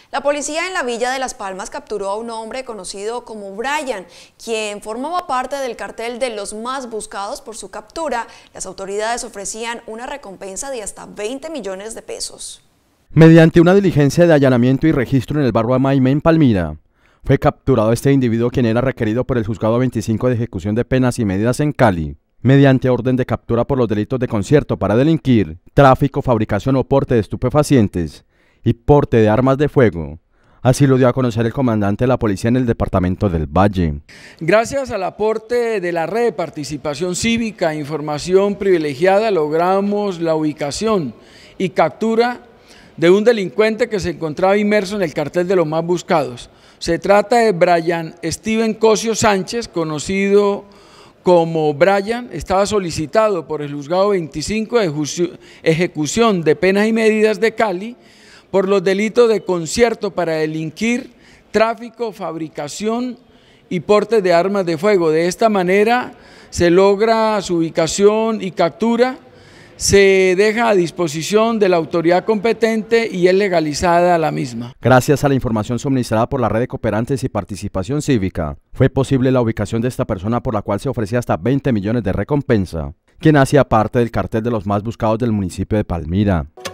La policía en la Villa de Las Palmas capturó a un hombre conocido como Brian, quien formaba parte del cartel de los más buscados. Por su captura, las autoridades ofrecían una recompensa de hasta 20 millones de pesos. Mediante una diligencia de allanamiento y registro en el barrio Amaime, en Palmira, fue capturado este individuo, quien era requerido por el Juzgado 25 de Ejecución de Penas y Medidas en Cali, mediante orden de captura por los delitos de concierto para delinquir, tráfico, fabricación o porte de estupefacientes y porte de armas de fuego. Así lo dio a conocer el comandante de la policía en el departamento del Valle. Gracias al aporte de la red de participación cívica e información privilegiada, logramos la ubicación y captura de un delincuente que se encontraba inmerso en el cartel de los más buscados. Se trata de Brian Steven Cosio Sánchez, conocido como Brian. Estaba solicitado por el Juzgado 25 de Ejecución de Penas y Medidas de Cali por los delitos de concierto para delinquir, tráfico, fabricación y porte de armas de fuego. De esta manera se logra su ubicación y captura, se deja a disposición de la autoridad competente y es legalizada la misma. Gracias a la información suministrada por la red de cooperantes y participación cívica, fue posible la ubicación de esta persona, por la cual se ofrecía hasta 20 millones de recompensa, quien hacía parte del cartel de los más buscados del municipio de Palmira.